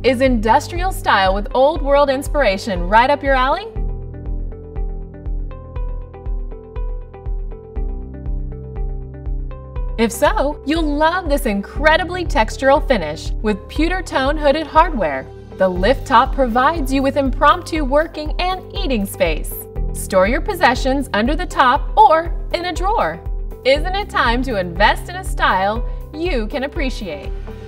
Is industrial style with old world inspiration right up your alley? If so, you'll love this incredibly textural finish with pewter tone hooded hardware. The Lift-Top provides you with impromptu working and eating space. Store your possessions under the top or in a drawer. Isn't it time to invest in a style you can appreciate?